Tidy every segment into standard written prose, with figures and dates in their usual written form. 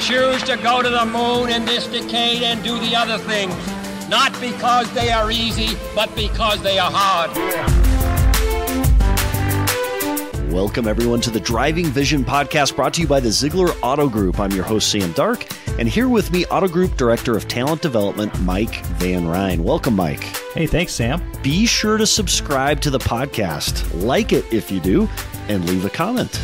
choose to go to the moon in this decade and do the other things, not because they are easy, but because they are hard. Welcome, everyone, to the Driving Vision podcast brought to you by the Zeigler Auto Group. I'm your host, Sam Dark, and here with me, Auto Group Director of Talent Development, Mike Van Ryn. Welcome, Mike. Hey, thanks, Sam. Be sure to subscribe to the podcast, like it if you do, and leave a comment.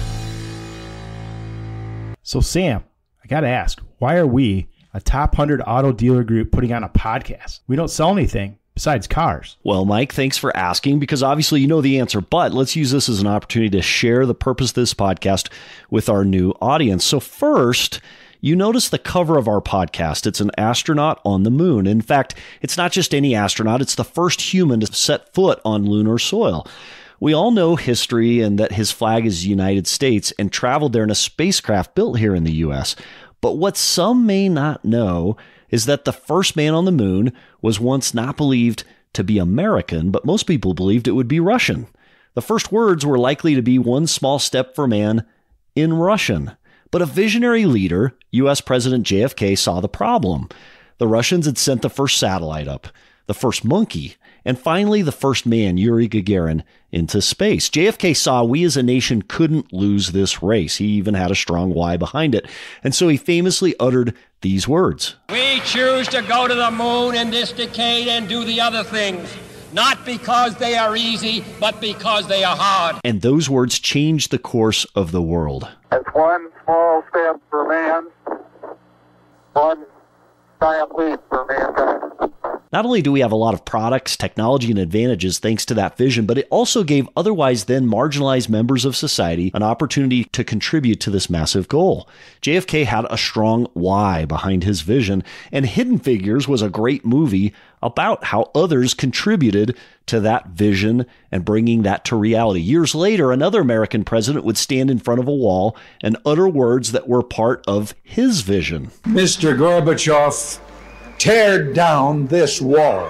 So, Sam, I got to ask, why are we, a top 100 auto dealer group, putting on a podcast? We don't sell anything besides cars. Well, Mike, thanks for asking, because obviously you know the answer, but let's use this as an opportunity to share the purpose of this podcast with our new audience. So first, you notice the cover of our podcast. It's an astronaut on the moon. In fact, it's not just any astronaut. It's the first human to set foot on lunar soil. We all know history and that his flag is the United States and traveled there in a spacecraft built here in the U.S. But what some may not know is that the first man on the moon was once not believed to be American, but most people believed it would be Russian. The first words were likely to be one small step for man in Russian. But a visionary leader, U.S. President JFK, saw the problem. The Russians had sent the first satellite up, the first monkey, and finally the first man, Yuri Gagarin, into space. JFK saw we as a nation couldn't lose this race. He even had a strong why behind it. And so he famously uttered these words. We choose to go to the moon in this decade and do the other things, not because they are easy, but because they are hard. And those words changed the course of the world. It's one small step for man, one giant leap for mankind. Not only do we have a lot of products, technology, and advantages thanks to that vision, but it also gave otherwise then marginalized members of society an opportunity to contribute to this massive goal. JFK had a strong why behind his vision, and Hidden Figures was a great movie about how others contributed to that vision and bringing that to reality. Years later, another American president would stand in front of a wall and utter words that were part of his vision. Mr. Gorbachev, tear down this wall.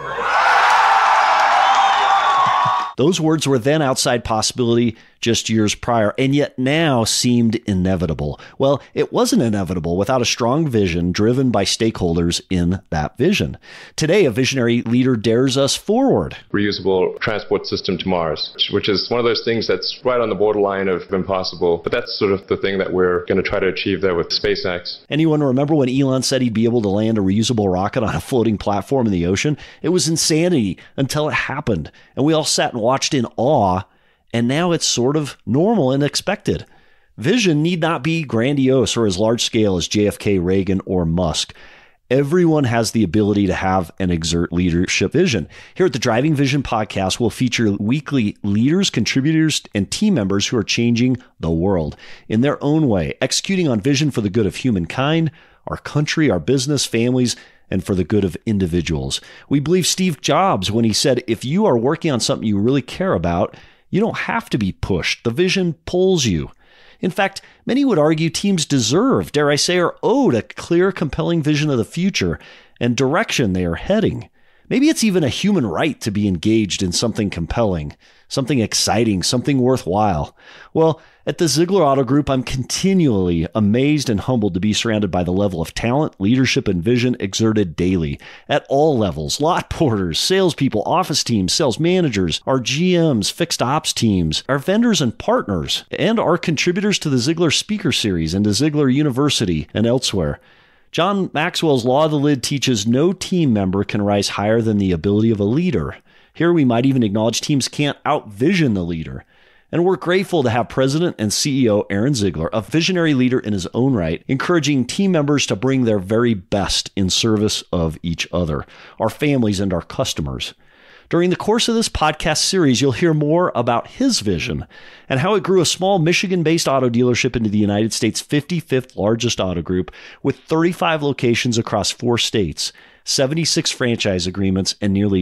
Those words were then outside possibility just years prior, and yet now seemed inevitable. Well, it wasn't inevitable without a strong vision driven by stakeholders in that vision. Today, a visionary leader dares us forward. Reusable transport system to Mars, which is one of those things that's right on the borderline of impossible. But that's sort of the thing that we're going to try to achieve there with SpaceX. Anyone remember when Elon said he'd be able to land a reusable rocket on a floating platform in the ocean? It was insanity until it happened. And we all sat and watched in awe. And now it's sort of normal and expected. Vision need not be grandiose or as large scale as JFK, Reagan, or Musk. Everyone has the ability to have and exert leadership vision. Here at the Driving Vision podcast, we'll feature weekly leaders, contributors, and team members who are changing the world in their own way, executing on vision for the good of humankind, our country, our business, families, and for the good of individuals. We believe Steve Jobs when he said, if you are working on something you really care about, you don't have to be pushed. The vision pulls you. In fact, many would argue teams deserve, dare I say, are owed a clear, compelling vision of the future and direction they are heading. Maybe it's even a human right to be engaged in something compelling, something exciting, something worthwhile. Well, at the Zeigler Auto Group, I'm continually amazed and humbled to be surrounded by the level of talent, leadership, and vision exerted daily at all levels. Lot porters, salespeople, office teams, sales managers, our GMs, fixed ops teams, our vendors and partners, and our contributors to the Zeigler Speaker Series and to Zeigler University and elsewhere. John Maxwell's Law of the Lid teaches no team member can rise higher than the ability of a leader. Here we might even acknowledge teams can't out-vision the leader. And we're grateful to have President and CEO Aaron Zeigler, a visionary leader in his own right, encouraging team members to bring their very best in service of each other, our families, and our customers. During the course of this podcast series, you'll hear more about his vision and how it grew a small Michigan-based auto dealership into the United States' 55th largest auto group with 35 locations across 4 states, 76 franchise agreements, and nearly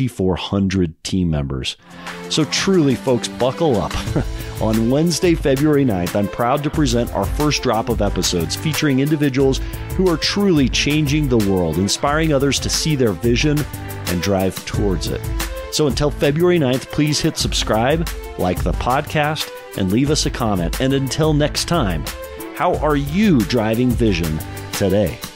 2,400 team members. So truly, folks, buckle up. On Wednesday, February 9th, I'm proud to present our first drop of episodes featuring individuals who are truly changing the world, inspiring others to see their vision and drive towards it. So until February 9th, please hit subscribe, like the podcast, and leave us a comment. And until next time, how are you driving vision today? today.